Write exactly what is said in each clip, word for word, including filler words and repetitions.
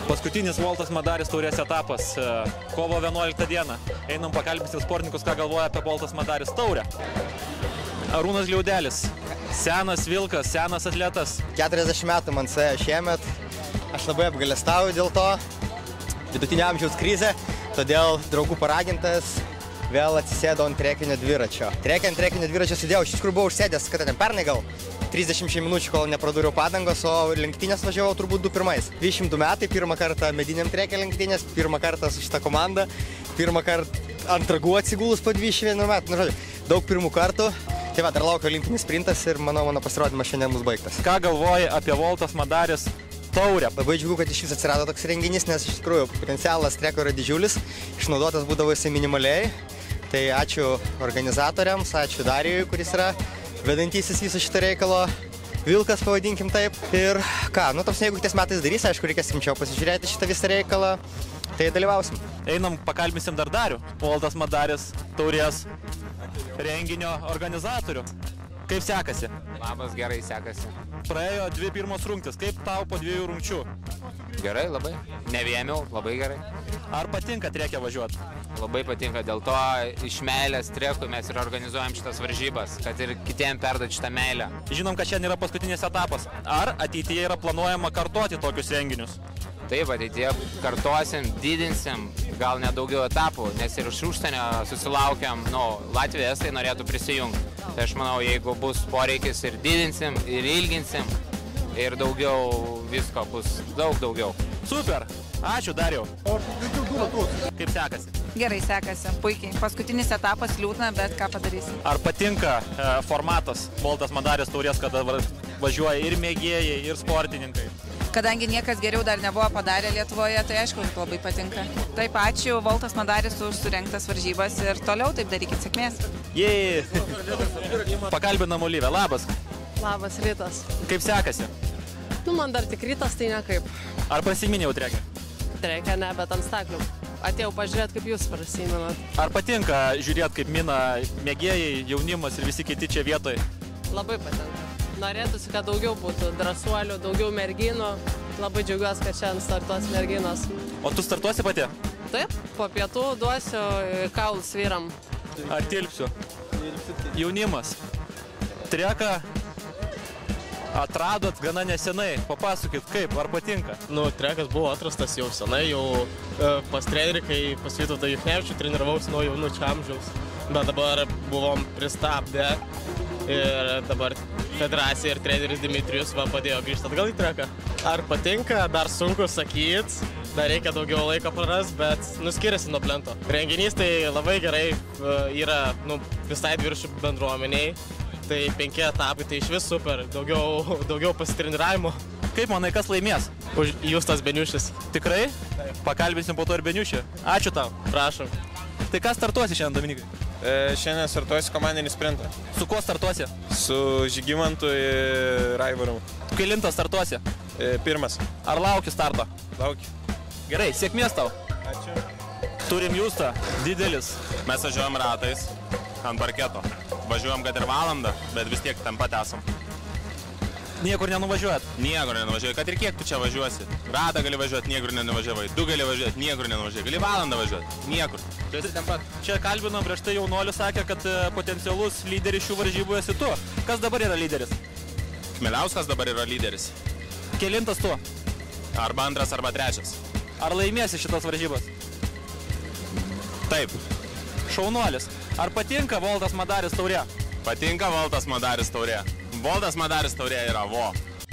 Paskutinis Voltas Madaris taurės etapas, kovo vienuoliktą dieną. Einam pakalbinti sportininkus, ką galvoja apie Voltas Madaris taurę. Arūnas Liaudelis, senas vilkas, senas atletas. keturiasdešimt metų man suėjo šiemet, aš labai apgailestauju dėl to, vidutinio amžiaus krizė, todėl draugų paragintas vėl atsisėdo ant trekinio dviračio. Trekį ant trekinio dviračio sėdėjau, iš tikrųjų buvau užsėdęs, kad ten pernai gal trisdešimt minučių, kol nepradūriau padangos, o lenktynės važiavau turbūt du pirmais. dvidešimt du metai, pirmą kartą mediniam trekė lenktynės, pirmą kartą su šitą komandą, pirmą kartą ant ragų atsigulus po dvidešimt vienų metų. Nu, žodžiu, daug pirmų kartų. Tai va, dar laukia olimpinis sprintas ir manau, mano pasirodymas šiandien bus baigtas. Ką galvoji apie Voltas Madaris taurę? Labai džiugu, kad iš vis atsirado toks renginys, nes iš tikrųjų potencialas treko yra didžiulis, išnaudotas būdavo jisai minimaliai. Tai ačiū organizatoriams, ačiū Darijui, kuris yra vedantysis viso šito reikalo, vilkas pavadinkim taip. Ir ką, nu toks, jeigu kitais metais darys, aišku, reikės rimčiau pasižiūrėti šitą visą reikalą, tai dalyvausim. Einam, pakalbėsim dar Darių, Voltas Madaris taurės renginio organizatorių. Kaip sekasi? Labas, gerai sekasi. Praėjo dvi pirmos rungtys, kaip tau po dviejų rungčių? Gerai, labai. Nevėmiau, labai gerai. Ar patinka treke važiuoti? Labai patinka, dėl to iš meilės trekui mes ir organizuojam šitas varžybas, kad ir kitiem perduoti šitą meilę. Žinom, kad šiandien yra paskutinis etapas. Ar ateityje yra planuojama kartoti tokius renginius? Taip, ateityje kartosim, didinsim, gal net daugiau etapų, nes ir iš užsienio susilaukiam, nu, Latvija, Estai norėtų prisijungti. Tai aš manau, jeigu bus poreikis ir didinsim, ir ilginsim, ir daugiau visko bus, daug daugiau. Super! Ačiū, Dariau. Kaip sekasi? Gerai sekasi, puikiai. Paskutinis etapas liūdna, bet ką padarysim. Ar patinka e, formatas Voltas Madaris taurės, kada važiuoja ir mėgėjai, ir sportininkai? Kadangi niekas geriau dar nebuvo padarę Lietuvoje, tai aišku, labai patinka. Taip, ačiū Voltas Madaris už surengtas varžybas ir toliau taip darykit, sėkmės. Jei! Pakalbinam Olivę, labas. Labas rytas. Kaip sekasi? Nu, man dar tik rytas, tai ne kaip. Ar prasiminėjau trekę? Trekę ne, bet ant staklių. Atėjau pažiūrėti, kaip jūs prasiminat. Ar patinka žiūrėti, kaip mina mėgėjai, jaunimas ir visi kiti čia vietoje? Labai patinka. Norėtųsi, kad daugiau būtų drąsuolių, daugiau merginų. Labai džiaugiuosi, kad šiandien startuos merginos. O tu startuosi pati? Taip, po pietų duosiu kaulus vyram. Ar tilpsiu? Jaunimas. Treką atradot gana nesenai. Papasakokit, kaip, ar patinka? Nu, trekas buvo atrastas jau senai, jau e, pas trenerį, kai pas Vytautą Juchnevičių treniravausi nuo jaunučio amžiaus. Bet dabar buvom pristabdę ir dabar federacija ir treneris Dimitrijus va, padėjo grįžti atgal į treką. Ar patinka, dar sunku sakyt, dar reikia daugiau laiko praras, bet nu, skiriasi nuo plento. Renginys tai labai gerai yra nu, visai dviračių bendruomeniai. Tai penki etapai, tai iš vis super, daugiau, daugiau pasitreniravimo. Kaip manai, kas laimės? Už Justas Beniušis. Tikrai? Taip. Pakalbėsim po to ir Beniušį. Ačiū tau. Prašom. Tai ką startuosi šiandien, Dominikai? E, šiandien startuosi komandinį sprintą. Su kuo startuosi? Su Žygimantu ir Raivaru. Kelintas startuosi? E, pirmas. Ar lauki starto? Laukiu. Gerai, sėkmės tau. Ačiū. Turim Justą, didelis. Mes važiuojam ratais ant parketo. Važiuojam kad ir valandą, bet vis tiek ten pat esam. Niekur nenuvažiuojat? Niekur nenuvažiuoji, kad ir kiek tu čia važiuosi. Ratą gali važiuoti, niekur nenuvažiavai. Du gali važiuoti, niekur nenuvažiavai. Gali valandą važiuoti, niekur. Čia, ten pat. Čia kalbinom prieš tai jaunuolius, sakė, kad potencialus lyderis šių varžybų esi tu. Kas dabar yra lyderis? Chmeliauskas dabar yra lyderis. Kelintas tu? Arba antras, arba trečias. Ar laimėsi šitas varžybas? Taip. Šaunuolis. Ar patinka Voltas Madaris taurė? Patinka Voltas Madaris taurė. Voltas Madaris taurė yra vo.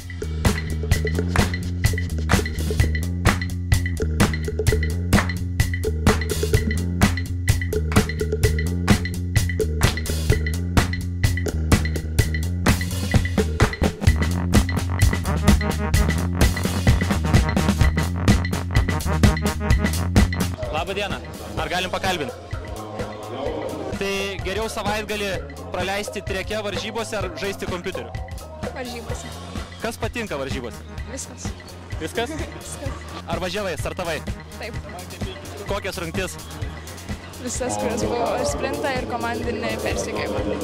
Labą dieną. Ar galim pakalbinti? Tai geriau savaitgalį praleisti treke varžybose ar žaisti kompiuteriu? Varžybose. Kas patinka varžybose? Viskas. Viskas? Viskas. Ar važiavai, startavai? Taip. Kokias rungtis? Visas, kurios buvo ir sprintą, ir komandinį persekiojimą.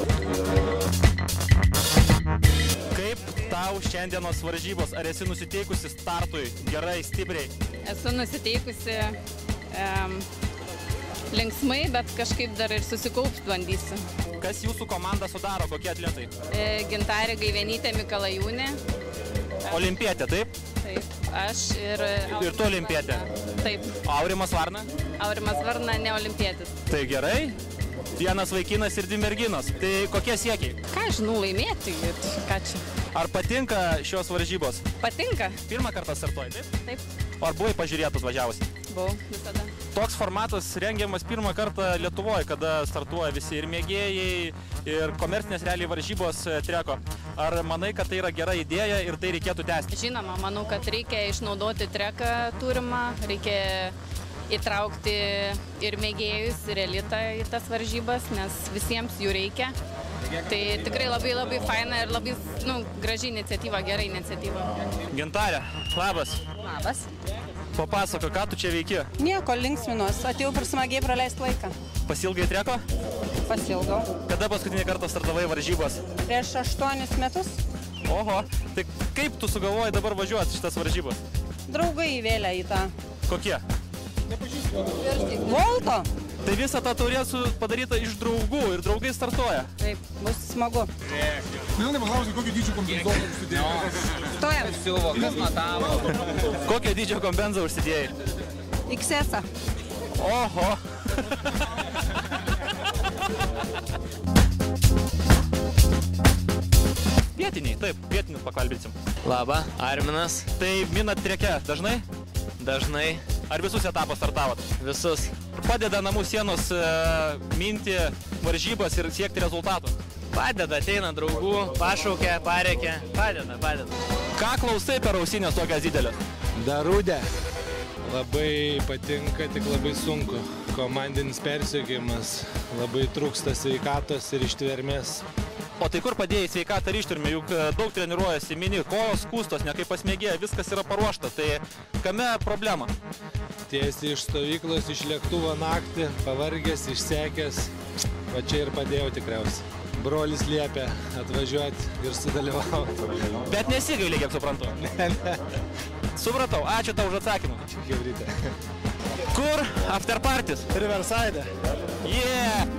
Kaip tau šiandienos varžybos? Ar esi nusiteikusi startui gerai, stipriai? Esu nusiteikusi um, linksmai, bet kažkaip dar ir susikaups bandysiu. Kas jūsų komandą sudaro, kokie atletai? E, Gintarė Gaivenytė Mikalajūnė. Olimpietė, taip? Taip, aš ir... Ir tu olimpietė? Taip. Aurimas Varna? Aurimas Varna ne olimpietis. Tai gerai. Vienas vaikinas ir dvi merginos. Tai kokie siekiai? Ką žinau, laimėti, ką čia? Ar patinka šios varžybos? Patinka. Pirmą kartą startuoji, taip? Taip. Ar buvai pažiūrėtus važiavusi? Buvau, visada. Toks formatas rengiamas pirmą kartą Lietuvoje, kada startuoja visi ir mėgėjai, ir komercinės realiai varžybos treko. Ar manai, kad tai yra gera idėja ir tai reikėtų tęsti? Žinoma, manau, kad reikia išnaudoti treką turimą, reikia įtraukti ir mėgėjus, ir elitą į tas varžybas, nes visiems jų reikia. Tai tikrai labai labai faina ir labai nu, graži iniciatyva, gera iniciatyva. Gintarė, labas. Labas. Papasako, ką tu čia veiki? Nieko, linksminuos. Atėjau per smagiai praleisti laiką. Pasilgai treko? Pasilgau. Kada paskutinį kartą startavai varžybos? Prieš aštuonis metus. Oho, tai kaip tu sugalvoji dabar važiuoti šitas varžybos? Draugai įvėlė į tą. Kokie? Volto. Tai visą tą taurę padaryta iš draugų ir draugai startuoja? Taip, bus smagu. Milnai paklausai, kokio dydžio kompenzolą užsidėjai? Stojam. Siuvo, kas matavo. Kokio dydžio kompenzą užsidėjai? iks esą. Oho. Vietiniai, taip, vietinius pakalbėsim. Labą, Arminas. Tai minat treke dažnai? Dažnai. Ar visus etapus startavot? Visus. Padeda namų sienos e, minti varžybas ir siekti rezultatų? Padeda, ateina draugų, pašaukia, pareikia. Padeda, padeda. Ką klausai per ausinės tokias didelės? Darūdė. Labai patinka, tik labai sunku. Komandinis persiekimas, labai trūksta sveikatos ir ištvermės. O tai kur padėjai sveikatą ir ištvermę, juk daug treniruojasi, mini, kojos skūstos, ne kaip pasmėgėja, viskas yra paruošta, tai kame problema? Tiesiai iš stovyklos, iš lėktuvo naktį, pavargęs, išsekęs, va čia ir padėjau tikriausiai. Brolis liepė atvažiuoti ir sudalyvauti. Bet nesigaili, kiek suprantu. Ne, ne. Supratau, ačiū tau už atsakymą. Ačiū, Hebrytė. Kur after parties? Riverside. Yeah!